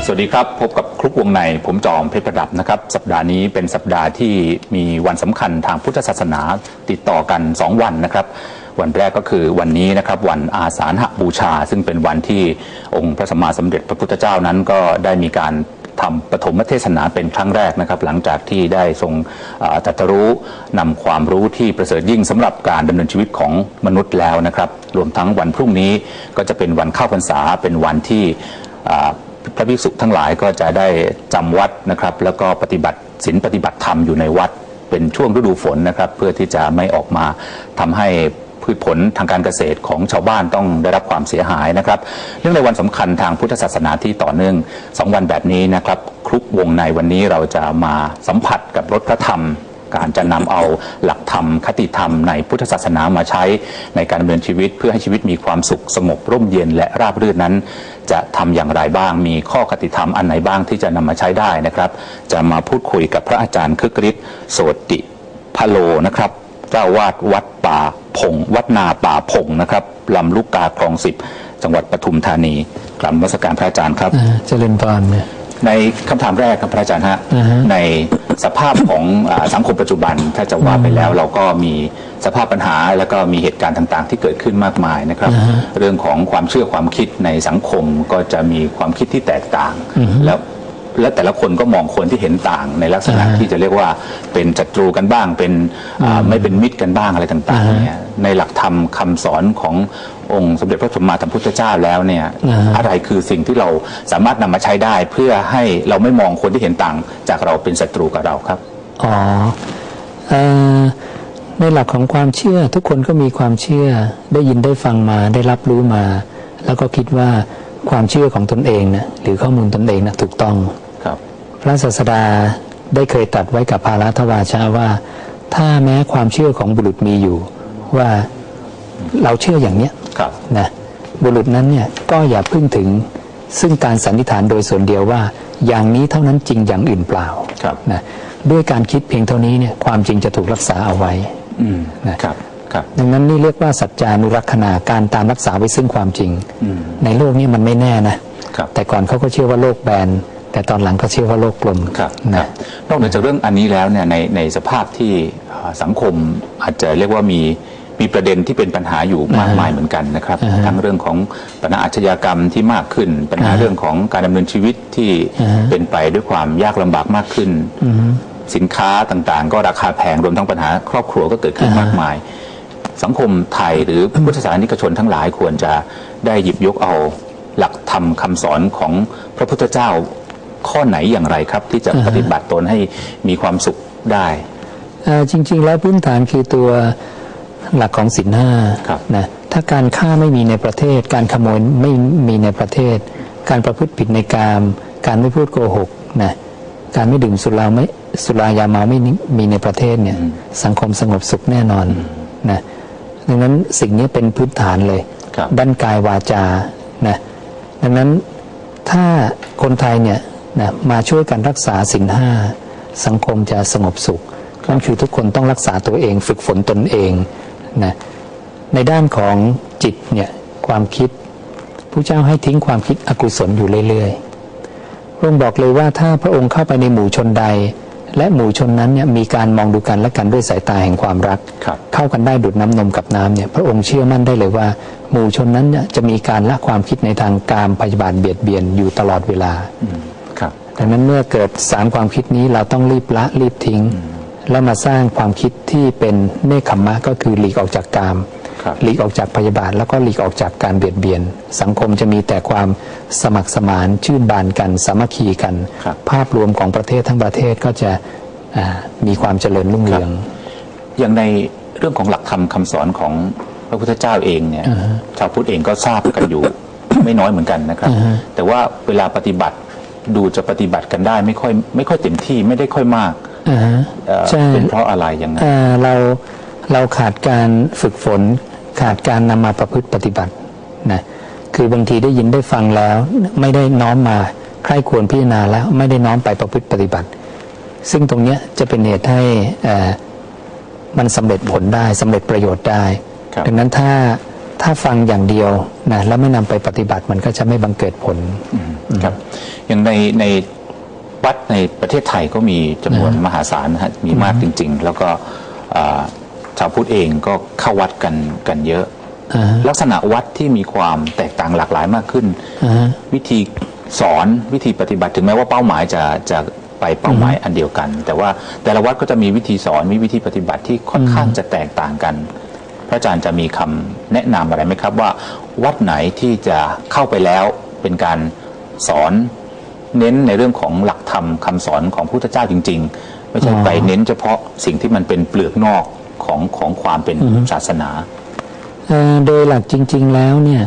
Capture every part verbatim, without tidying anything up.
สวัสดีครับพบกับคลุกวงในผมจอมเพชรประดับนะครับสัปดาห์นี้เป็นสัปดาห์ที่มีวันสำคัญทางพุทธศาสนาติดต่อกันสองวันนะครับวันแรกก็คือวันนี้นะครับวันอาสาฬหบูชาซึ่งเป็นวันที่องค์พระสัมมาสัมพุทธพระพุทธเจ้านั้นก็ได้มีการทำปฐมเทศนาเป็นครั้งแรกนะครับหลังจากที่ได้ทรงตรัสรู้นำความรู้ที่ประเสริฐยิ่งสำหรับการดำเนินชีวิตของมนุษย์แล้วนะครับรวมทั้งวันพรุ่งนี้ก็จะเป็นวันเข้าพรรษาเป็นวันที่พระภิกษุทั้งหลายก็จะได้จำวัดนะครับแล้วก็ปฏิบัติศีลปฏิบัติธรรมอยู่ในวัดเป็นช่วงฤดูฝนนะครับเพื่อที่จะไม่ออกมาทำให้พืชผลทางการเกษตรของชาวบ้านต้องได้รับความเสียหายนะครับเรื่องในวันสำคัญทางพุทธศาสนาที่ต่อเนื่องสองวันแบบนี้นะครับคลุกวงในวันนี้เราจะมาสัมผัสกับรสพระธรรมการจะนำเอาหลักธรรมคติธรรมในพุทธศาสนามาใช้ในการดำเนินชีวิตเพื่อให้ชีวิตมีความสุขสงบร่มเย็นและราบรื่นนั้นจะทำอย่างไรบ้างมีข้อคติธรรมอันไหนบ้างที่จะนำมาใช้ได้นะครับจะมาพูดคุยกับพระอาจารย์คึกฤทธิ์โสติพโลนะครับเจ้าวาดวัดป่าพงวัดนาป่าพงนะครับลำลูกกาคลองสิบจังหวัดปทุมธานีกราบนมัสการพระอาจารย์ครับเจริญพรเนี่ยในคำถามแรกครับพระอาจารย์ฮะ uh-huh. ในสภาพของสังคมปัจจุบันถ้าจะว่าไปแล้วเราก็มีสภาพปัญหาแล้วก็มีเหตุการณ์ต่างๆที่เกิดขึ้นมากมายนะครับ uh-huh. เรื่องของความเชื่อความคิดในสังคมก็จะมีความคิดที่แตกต่าง uh-huh. แล้วและแต่ละคนก็มองคนที่เห็นต่างในลักษณะ uh-huh. ที่จะเรียกว่าเป็นศัตรูกันบ้างเป็น uh-huh. ไม่เป็นมิตรกันบ้างอะไรต่างๆ uh-huh. เนี่ยในหลักธรรมคำสอนขององค์สมเด็จพระสัมมาสัมพุทธเจ้าแล้วเนี่ย uh-huh. อะไรคือสิ่งที่เราสามารถนำมาใช้ได้เพื่อให้เราไม่มองคนที่เห็นต่างจากเราเป็นศัตรูกับเราครับอ๋อในหลักของความเชื่อทุกคนก็มีความเชื่อได้ยินได้ฟังมาได้รับรู้มาแล้วก็คิดว่าความเชื่อของตนเองนะหรือข้อมูลตนเองนะถูกต้องครับพระศาสดาได้เคยตรัสไว้กับภารัตวาชาว่าถ้าแม้ความเชื่อของบุรุษมีอยู่ว่าเราเชื่ออย่างเนี้ยนะบุรุษนั้นเนี่ยก็อย่าพึ่งถึงซึ่งการสันนิษฐานโดยส่วนเดียวว่าอย่างนี้เท่านั้นจริงอย่างอื่นเปล่านะด้วยการคิดเพียงเท่านี้เนี่ยความจริงจะถูกรักษาเอาไว้นะครับดังนั้นนี่เรียกว่าสัจจานุรักษณาการตามรักษาไว้ซึ่งความจริงในโลกนี้มันไม่แน่นะแต่ก่อนเขาก็เชื่อว่าโลกแบนแต่ตอนหลังก็เชื่อว่าโลกกลมนะนอกจากเรื่องอันนี้แล้วเนี่ยในในสภาพที่สังคมอาจจะเรียกว่ามีมีประเด็นที่เป็นปัญหาอยู่มากมายเหมือนกันนะครับทั้งเรื่องของปัญหาอาชญากรรมที่มากขึ้นปัญหาเรื่องของการดำเนินชีวิตที่เป็นไปด้วยความยากลำบากมากขึ้นสินค้าต่างๆก็ราคาแพงรวมทั้งปัญหาครอบครัวก็เกิดขึ้นมากมายสังคมไทยหรือพุทธศาสนิกชนทั้งหลายควรจะได้หยิบยกเอาหลักธรรมคำสอนของพระพุทธเจ้าข้อไหนอย่างไรครับที่จะปฏิบัติตนให้มีความสุขได้จริงๆแล้วพื้นฐานคือตัวหลักของศีลห้านะถ้าการฆ่าไม่มีในประเทศการขโมยไม่มีในประเทศการประพฤติผิดในกามการไม่พูดโกหกนะการไม่ดื่มสุราไม่สุรายาเมาไม่มีในประเทศเนี่ยสังคมสงบสุขแน่นอนนะดังนั้นสิ่งนี้เป็นพื้นฐานเลยด้านกายวาจานะดังนั้นถ้าคนไทยเนี่ยนะมาช่วยกันรักษาศีลห้าสังคมจะสงบสุขนั่นคือทุกคนต้องรักษาตัวเองฝึกฝนตนเองนะในด้านของจิตเนี่ยความคิดพระเจ้าให้ทิ้งความคิดอกุศลอยู่เรื่อยๆพระองค์บอกเลยว่าถ้าพระองค์เข้าไปในหมู่ชนใดและหมู่ชนนั้นเนี่ยมีการมองดูกันและกันด้วยสายตาแห่งความรักเข้ากันได้ดุจน้ำนมกับน้ำเนี่ยพระองค์เชื่อมั่นได้เลยว่าหมู่ชนนั้นเนี่ยจะมีการละความคิดในทางกามพยาบาทเบียดเบียนอยู่ตลอดเวลาดังนั้นเมื่อเกิดสามความคิดนี้เราต้องรีบละรีบทิ้งแล้วมาสร้างความคิดที่เป็นเนคขมมะก็คือหลีกออกจากกามหลีกออกจากพยาบาทแล้วก็หลีกออกจากการเบียดเบียนสังคมจะมีแต่ความสมัครสมานชื่นบานกันสามัคคีกันภาพรวมของประเทศทั้งประเทศก็จะมีความเจริญรุ่งเรืองอย่างในเรื่องของหลักธรรมคำสอนของพระพุทธเจ้าเองเนี่ยชาวพุทธเองก็ทราบกันอยู่ ไม่น้อยเหมือนกันนะครับแต่ว่าเวลาปฏิบัติดูจะปฏิบัติกันได้ไม่ค่อยไม่ค่อยเต็มที่ไม่ได้ค่อยมากเป็นเพราะอะไรอย่างนั้นเราเราขาดการฝึกฝนขาดการนำมาประพฤติปฏิบัตินะคือบางทีได้ยินได้ฟังแล้วไม่ได้น้อมมาใคร่ควรพิจารณาแล้วไม่ได้น้อมไปประพฤติปฏิบัติซึ่งตรงนี้จะเป็นเหตุให้มันสำเร็จผลได้สำเร็จประโยชน์ได้ดังนั้นถ้าถ้าฟังอย่างเดียวนะแล้วไม่นำไปปฏิบัติมันก็จะไม่บังเกิดผลครับอย่างในในวัดในประเทศไทยก็มีจำนวนมหาศาลนะฮะมีมากจริงๆแล้วก็ชาวพุทธเองก็เข้าวัดกันกันเยอะลักษณะวัดที่มีความแตกต่างหลากหลายมากขึ้นวิธีสอนวิธีปฏิบัติถึงแม้ว่าเป้าหมายจะจะไปเป้าหมายอันเดียวกันแต่ว่าแต่ละวัดก็จะมีวิธีสอนมีวิธีปฏิบัติที่ค่อนข้างจะแตกต่างกันพระอาจารย์จะมีคำแนะนำอะไรไหมครับว่าวัดไหนที่จะเข้าไปแล้วเป็นการสอนเน้นในเรื่องของหลักธรรมคำสอนของพระพุทธเจ้าจริงๆไม่ใช่ไปเน้นเฉพาะสิ่งที่มันเป็นเปลือกนอกของของความเป็นศาสนาโดยหลักจริงๆแล้วเนี่ย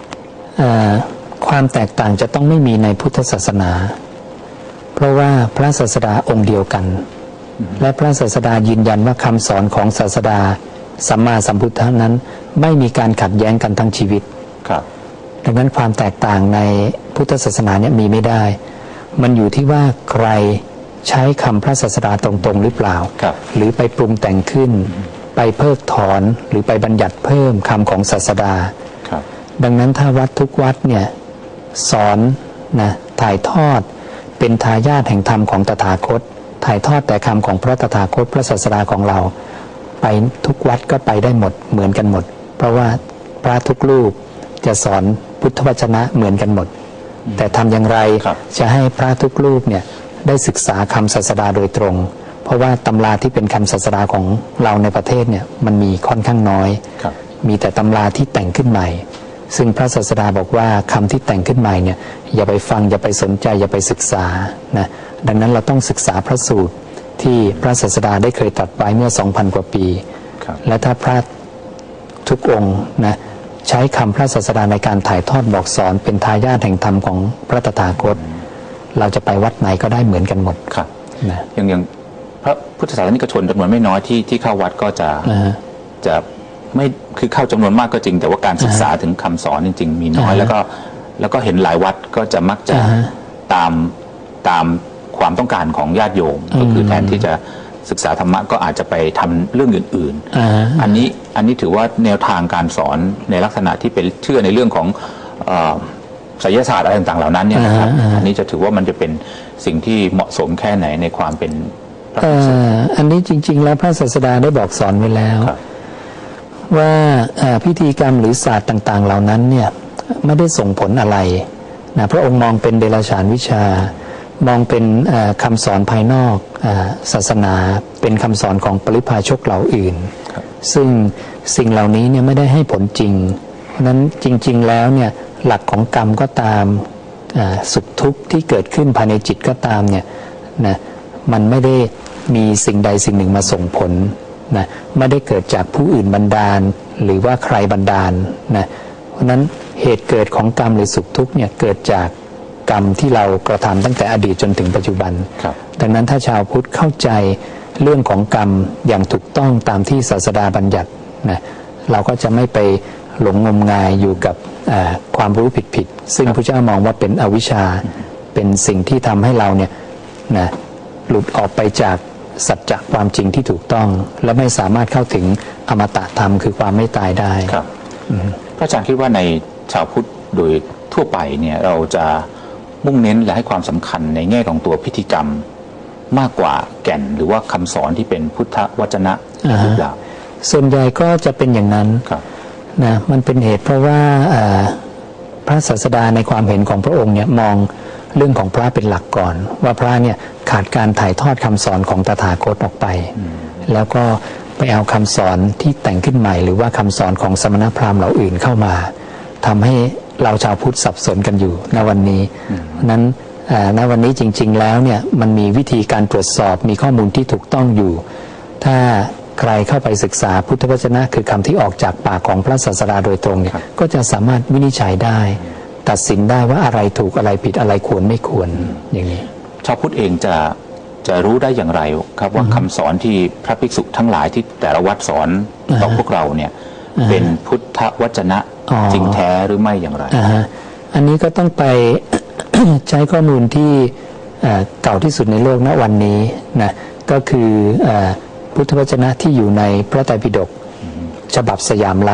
ความแตกต่างจะต้องไม่มีในพุทธศาสนาเพราะว่าพระศาสดาองค์เดียวกันและพระศาสดายืนยันว่าคำสอนของศาสดาสัมมาสัมพุทธะนั้นไม่มีการขัดแย้งกันทั้งชีวิตครับดังนั้นความแตกต่างในพุทธศาสนาเนี่ยมีไม่ได้มันอยู่ที่ว่าใครใช้คำพระศาสดาตรงๆหรือเปล่าหรือไปปรุงแต่งขึ้นไปเพิกถอนหรือไปบัญญัติเพิ่มคำของศาสดาดังนั้นถ้าวัดทุกวัดเนี่ยสอนนะถ่ายทอดเป็นทายาทแห่งธรรมของตถาคตถ่ายทอดแต่คำของพระตถาคตพระศาสดาของเราไปทุกวัดก็ไปได้หมดเหมือนกันหมดเพราะว่าพระทุกรูปจะสอนพุทธวจนะเหมือนกันหมดแต่ทำอย่างไรจะให้พระทุกรูปเนี่ยได้ศึกษาคำศาสดาโดยตรงเพราะว่าตำราที่เป็นคำศาสดาของเราในประเทศเนี่ยมันมีค่อนข้างน้อยมีแต่ตำราที่แต่งขึ้นใหม่ซึ่งพระศาสดาบอกว่าคำที่แต่งขึ้นใหม่เนี่ยอย่าไปฟังอย่าไปสนใจอย่าไปศึกษานะดังนั้นเราต้องศึกษาพระสูตรที่พระศาสดาได้เคยตรัสไว้เมื่อ สองพัน กว่าปีและถ้าพระทุกองค์นะใช้คำพระศาสดาในการถ่ายทอดบอกสอนเป็นทายาทแห่งธรรมของพระตถาคตเราจะไปวัดไหนก็ได้เหมือนกันหมดครับนะอย่างอย่างพระพุทธศาสนิกชนจำนวนไม่น้อยที่ที่เข้าวัดก็จะจะไม่คือเข้าจำนวนมากก็จริงแต่ว่าการศึกษาถึงคำสอนจริงๆมีน้อยแล้วก็แล้วก็เห็นหลายวัดก็จะมักจะตามตามความต้องการของญาติโยมก็คือแทนที่จะศึกษาธรรมะก็อาจจะไปทำเรื่องอื่นๆอันนี้อันนี้ถือว่าแนวทางการสอนในลักษณะที่เป็นเชื่อในเรื่องของไสยศาสตร์อะไรต่างๆเหล่านั้นเนี่ยนะครับอันนี้จะถือว่ามันจะเป็นสิ่งที่เหมาะสมแค่ไหนในความเป็นพระภิกษุอันนี้จริงๆแล้วพระศาสดาได้บอกสอนไว้แล้วว่าพิธีกรรมหรือศาสตร์ต่างๆเหล่านั้นเนี่ยไม่ได้ส่งผลอะไรนะพระองค์มองเป็นเดรัจฉานวิชามองเป็นคำสอนภายนอกศาสนาเป็นคำสอนของปริพาชกเหล่าอื่นซึ่งสิ่งเหล่านี้เนี่ยไม่ได้ให้ผลจริงเพราะนั้นจริงๆแล้วเนี่ยหลักของกรรมก็ตามสุขทุกข์ที่เกิดขึ้นภายในจิตก็ตามเนี่ยนะมันไม่ได้มีสิ่งใดสิ่งหนึ่งมาส่งผลนะไม่ได้เกิดจากผู้อื่นบันดาลหรือว่าใครบันดาลนะเพราะนั้นเหตุเกิดของกรรมหรือสุขทุกข์เนี่ยเกิดจากกรรมที่เรากระทำตั้งแต่อดีตจนถึงปัจจุบันดังนั้นถ้าชาวพุทธเข้าใจเรื่องของกรรมอย่างถูกต้องตามที่ศาสดาบัญญัตินะเราก็จะไม่ไปหลงงมงายอยู่กับความรู้ผิดๆซึ่งพระเจ้ามองว่าเป็นอวิชชาเป็นสิ่งที่ทำให้เราเนี่ยนะหลุดออกไปจากสัจจะความจริงที่ถูกต้องและไม่สามารถเข้าถึงอมตะธรรมคือความไม่ตายได้ครับพระอาจารย์คิดว่าในชาวพุทธโดยทั่วไปเนี่ยเราจะมุ่งเน้นและให้ความสำคัญในแง่ของตัวพิธีกรรมมากกว่าแก่นหรือว่าคำสอนที่เป็นพุทธวจนะหรือเปล่าส่วนใหญ่ก็จะเป็นอย่างนั้นนะมันเป็นเหตุเพราะว่าพระศาสดาในความเห็นของพระองค์เนี่ยมองเรื่องของพระเป็นหลักก่อนว่าพระเนี่ยขาดการถ่ายทอดคำสอนของตถาคตออกไปแล้วก็ไปเอาคำสอนที่แต่งขึ้นใหม่หรือว่าคำสอนของสมณพราหมณ์เหล่าอื่นเข้ามาทำให้เราชาวพุทธสับสนกันอยู่ในวันนี้นั้นณวันนี้จริงๆแล้วเนี่ยมันมีวิธีการตรวจสอบมีข้อมูลที่ถูกต้องอยู่ถ้าใครเข้าไปศึกษาพุทธวจนะคือคำที่ออกจากปากของพระศาสดาโดยตรงเนี่ยก็จะสามารถวินิจฉัยได้ตัดสินได้ว่าอะไรถูกอะไรผิดอะไรควรไม่ควรอย่างนี้ชาวพุทธเองจะจะรู้ได้อย่างไรครับว่าคำสอนที่พระภิกษุทั้งหลายที่แต่ละวัดสอนต่อพวกเราเนี่ยเป็นพุทธวจนะจริงแท้หรือไม่อย่างไรอันนี้ก็ต้องไป ใช้ข้อมูลที่เก่าที่สุดในโลกณวันนี้นะก็คือพุทธวจนะที่อยู่ในพระไตรปิฎกฉบับสยามรัฐ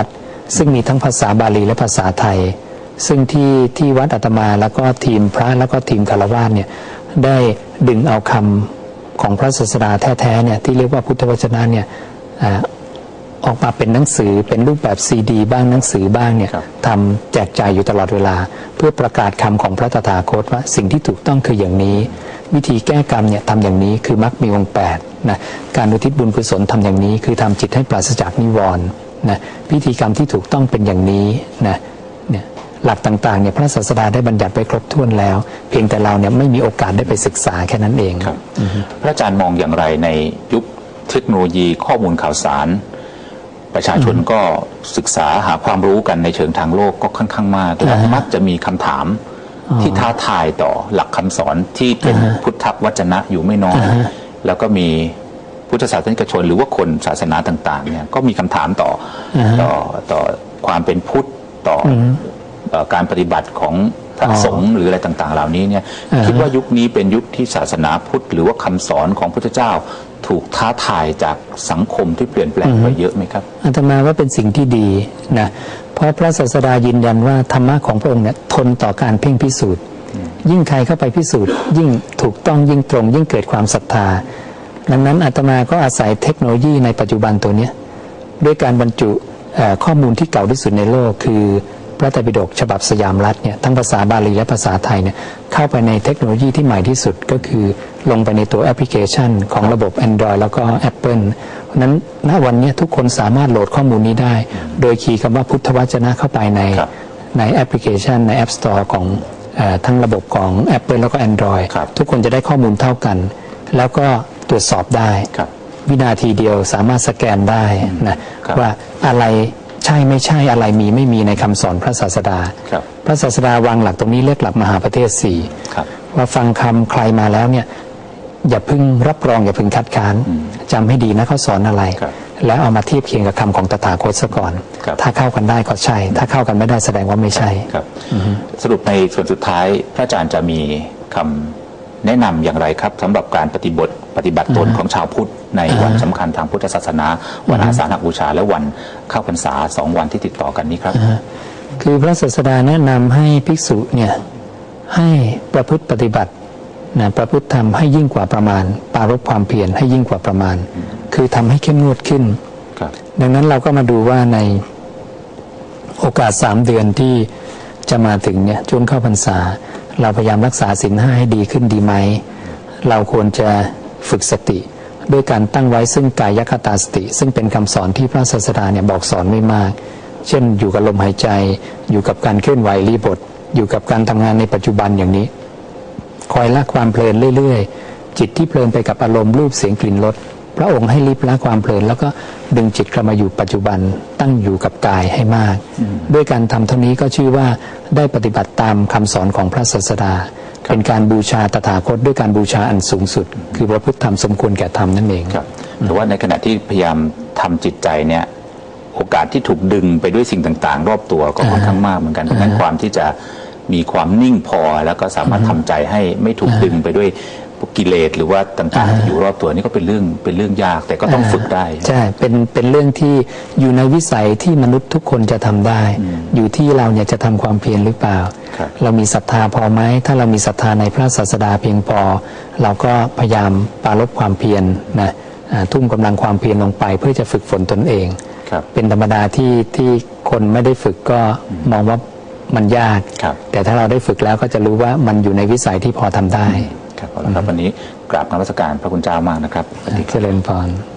ซึ่งมีทั้งภาษาบาลีและภาษาไทยซึ่งที่ที่วัดอาตมาแล้วก็ทีมพระแล้วก็ทีมคฤหัสถ์เนี่ยได้ดึงเอาคำของพระศาสดาแท้ๆเนี่ยที่เรียกว่าพุทธวจนะเนี่ยออกมาเป็นหนังสือเป็นรูปแบบซีดีบ้างหนังสือบ้างเนี่ยทำแจกจ่ายอยู่ตลอดเวลาเพื่อประกาศคำของพระตถาคตว่าสิ่งที่ถูกต้องคืออย่างนี้วิธีแก้กรรมเนี่ยทำอย่างนี้คือมรรคมีองค์แปดนะการอุทิศบุญกุศลทำอย่างนี้คือทำจิตให้ปราศจากนิวรณ์นะพิธีกรรมที่ถูกต้องเป็นอย่างนี้นะเนี่ยหลักต่างๆเนี่ยพระศาสดาได้บัญญัติไว้ครบถ้วนแล้วเพียงแต่เราเนี่ยไม่มีโอกาสได้ไปศึกษาแค่นั้นเองครับพระอาจารย์มองอย่างไรในยุคเทคโนโลยีข้อมูลข่าวสารประชาชนก็ศึกษาหาความรู้กันในเชิงทางโลกก็ค่อนข้างมากและมักจะมีคำถามที่ท้าทายต่อหลักคำสอนที่เป็นพุทธวจนะอยู่ไม่น้อยแล้วก็มีพุทธศาสนิกชนหรือว่าคนศาสนาต่างๆเนี่ยก็มีคำถามต่อต่อต่อความเป็นพุทธต่อการปฏิบัติของพระสงฆ์หรืออะไรต่างๆเหล่านี้เนี่ยคิดว่ายุคนี้เป็นยุคที่ศาสนาพุทธหรือว่าคำสอนของพุทธเจ้าถูกท้าทายจากสังคมที่เปลี่ยนแปลงไปเยอะไหมครับอาตมาว่าเป็นสิ่งที่ดีนะเพราะพระศาสดายืนยันว่าธรรมะของพระองค์เนี่ยทนต่อการเพ่งพิสูจน์ยิ่งใครเข้าไปพิสูจน์ยิ่งถูกต้องยิ่งตรงยิ่งเกิดความศรัทธาดังนั้นอาตมาก็อาศัยเทคโนโลยีในปัจจุบันตัวนี้ด้วยการบรรจุข้อมูลที่เก่าที่สุดในโลกคือพระไตรปิฎกฉบับสยามรัฐเนี่ยทั้งภาษาบาลีและภาษาไทยเนี่ยเข้าไปในเทคโนโลยีที่ใหม่ที่สุดก็คือลงไปในตัวแอปพลิเคชันของระบบ Android แล้วก็ Apple เพราะนั้นณวันนี้ทุกคนสามารถโหลดข้อมูลนี้ได้โดยคีย์คำว่าพุทธวจนะเข้าไปในในแอปพลิเคชันใน App Store ของทั้งระบบของ Apple แล้วก็ Android ทุกคนจะได้ข้อมูลเท่ากันแล้วก็ตรวจสอบได้วินาทีเดียวสามารถสแกนได้นะว่าอะไรใช่ไม่ใช่อะไรมีไม่มีในคำสอนพระศาสดาพระศาสดาวางหลักตรงนี้เรียกหลักมหาประเทศสี่ว่าฟังคำใครมาแล้วเนี่ยอย่าพึ่งรับรองอย่าพึ่งคัดค้านจำให้ดีนะเขาสอนอะไรแล้วเอามาเทียบเคียงกับคำของตถาคตซะก่อนถ้าเข้ากันได้ก็ใช่ถ้าเข้ากันไม่ได้แสดงว่าไม่ใช่สรุปในส่วนสุดท้ายพระอาจารย์จะมีคำแนะนำอย่างไรครับสำหรับการปฏิบัติปฏิบัติตนของชาวพุทธในวันสำคัญทางพุทธศาสนาวันอาสาฬหบูชาและวันเข้าพรรษาสองวันที่ติดต่อกันนี้ครับคือพระศาสดาแนะนำให้ภิกษุเนี่ยให้ประพฤติปฏิบัตินะประพฤติธรรมให้ยิ่งกว่าประมาณปรารภความเพียรให้ยิ่งกว่าประมาณคือทำให้เข้มงวดขึ้นดังนั้นเราก็มาดูว่าในโอกาสสามเดือนที่จะมาถึงเนี่ยช่วงเข้าพรรษาเราพยายามรักษาศีลห้าให้ดีขึ้นดีไหมเราควรจะฝึกสติด้วยการตั้งไว้ซึ่งกายคตาสติซึ่งเป็นคำสอนที่พระศาสดาเนี่ยบอกสอนไม่มากเช่นอยู่กับลมหายใจอยู่กับการเคลื่อนไหวรีบทอยู่กับการทำงานในปัจจุบันอย่างนี้คอยละความเพลินเรื่อยๆจิตที่เพลินไปกับอารมณ์รูปเสียงกลิ่นรสพระองค์ให้รีบละความเพลินแล้วก็ดึงจิตกลับมาอยู่ปัจจุบันตั้งอยู่กับกายให้มากด้วยการทำเท่านี้ก็ชื่อว่าได้ปฏิบัติตามคำสอนของพระศาสดาเป็นการบูชาตถาคตด้วยการบูชาอันสูงสุดคือพระพุทธธรรมสมควรแก่ธรรมนั่นเองครับแต่ว่าในขณะที่พยายามทำจิตใจเนี่ยโอกาสที่ถูกดึงไปด้วยสิ่งต่างๆรอบตัวก็ค่อนข้างมากเหมือนกันดังนั้นความที่จะมีความนิ่งพอแล้วก็สามารถทำใจให้ไม่ถูกดึงไปด้วยกิเลสหรือว่าต่างๆที่อยู่รอบตัวนี่ก็เป็นเรื่องเป็นเรื่องยากแต่ก็ต้องฝึกได้ใช่เป็นเป็นเรื่องที่อยู่ในวิสัยที่มนุษย์ทุกคนจะทำได้อยู่ที่เราเนี่ยจะทำความเพียรหรือเปล่าเรามีศรัทธาพอไหมถ้าเรามีศรัทธาในพระศาสดาเพียงพอเราก็พยายามปรารภความเพียรนะทุ่มกำลังความเพียรลงไปเพื่อจะฝึกฝนตนเองเป็นธรรมดาที่ที่คนไม่ได้ฝึกก็มองว่ามันยากแต่ถ้าเราได้ฝึกแล้วก็จะรู้ว่ามันอยู่ในวิสัยที่พอทำได้ครับเอาละครับวันนี้กราบนมัสการพระคุณเจ้ามากนะครับเจริญพร